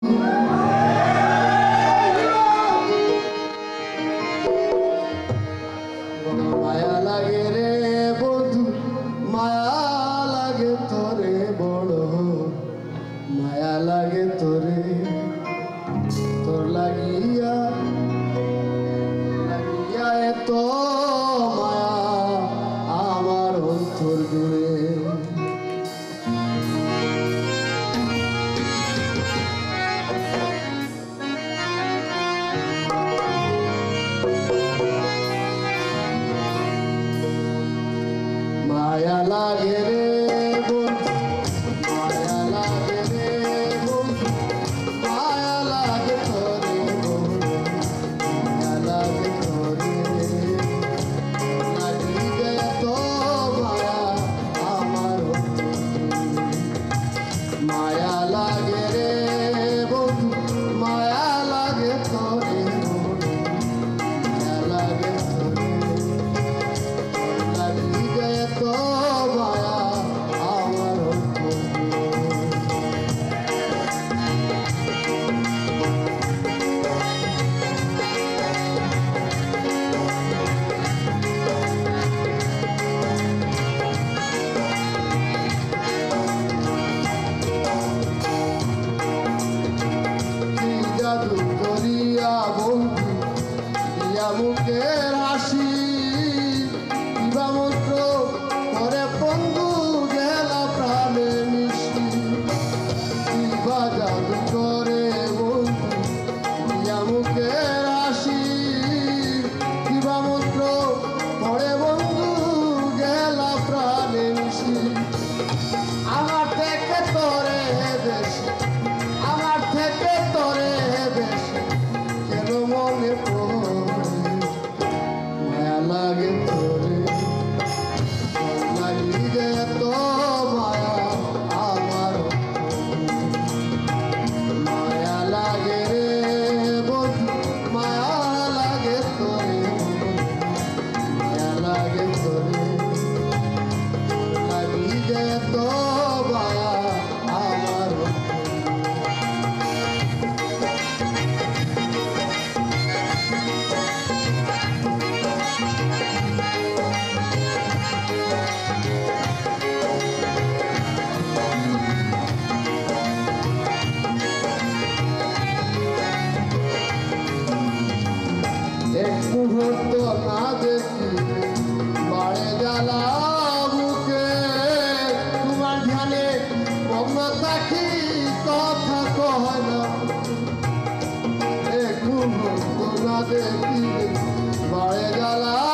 মায়া লাগে রে বন্ধু, মায়া লাগে তোরে বড়, মায়া লাগে তোরে, তোর লাগিয়া লাগিয়া এত মায়া আমার অন্তর জুড়ে। মায়া লাগে রে বন্ধু, মায়া লাগে রে বন্ধু, মায়া লাগে তোরে বন্ধু, মায়া লাগে তোরে, লাগি গে তো মায়া আমার, মায়া লাগে রে বন্ধু, মায়া লাগে তোরে বন্ধু, মায়া লাগে তোরে, লাগি গে তো মায়া আমার। কি জাদু করিয়া বন্ধু দিয়া মুখের হাসি, কিবা মন্ত্র করে বন্ধু গেলা প্রাণে মিশি, কিবা জাদু করে বন্ধু দিয়া মুখের হাসি, কিবা মন্ত্র করে বন্ধু গেলা প্রাণে মিশি, আমার থেকে তোরে বেশি, আমার থেকে তোরে বেশি কেন মনে পড়ে, মায়া লাগে তোরে, লাগি গে তো মায়া আমার, মায়া লাগে রে বন্ধু, মায়া লাগে তোরে, মায়া লাগে তোরে, লাগি গে তো মায়া আমার। এক মুহূর্ত না দেখি বাড়ে জ্বালা বুকে, তোমার ধ্যানে মগ্ন থাকি কথা কয় না, এক মুহূর্ত না দেখি বাড়ে জ্বালা